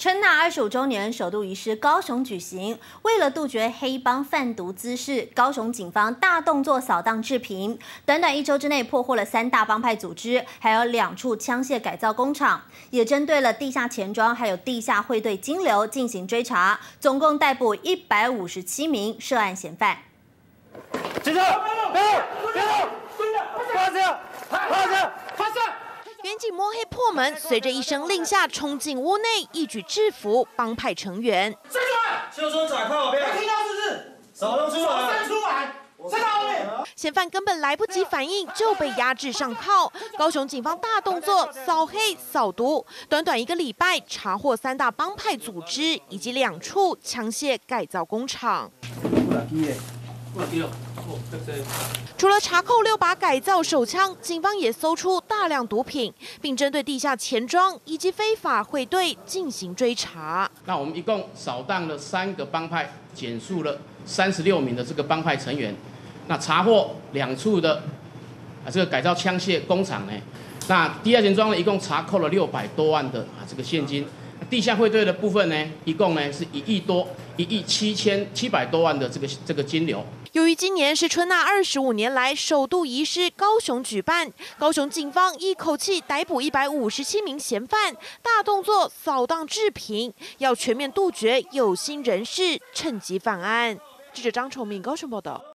春纳25周年首度移师高雄举行，为了杜绝黑帮贩毒滋事，高雄警方大动作扫荡治平，短短1周之内破获了3大帮派组织，还有2处枪械改造工厂，也针对了地下钱庄还有地下汇兑金流进行追查，总共逮捕157名涉案嫌犯。 警察，别动，发射！ 远警摸黑破门，随着一声令下冲进屋内，一举制服帮派成员。 站出来！就说仔靠边，听到是不是？手都出来，站出来！站到后面。 嫌犯根本来不及反应，就被压制上铐。高雄警方大动作，扫黑扫毒，短短1个礼拜，查获3大帮派组织以及2处枪械改造工厂。除了查扣6把改造手枪，警方也搜出大量毒品，并针对地下钱庄以及非法汇兑进行追查。 那我们一共扫荡了3个帮派，检束了36名的这个帮派成员，那查获2处的这个改造枪械工厂呢。那地下钱庄呢，一共查扣了600多万的这个现金。地下汇兑的部分呢，一共呢是1亿700多万的这个金流。 由于今年是春纳25年来首度移师高雄举办，高雄警方一口气逮捕157名嫌犯，大动作扫荡治平，要全面杜绝有心人士趁机犯案。记者张崇明高雄报道。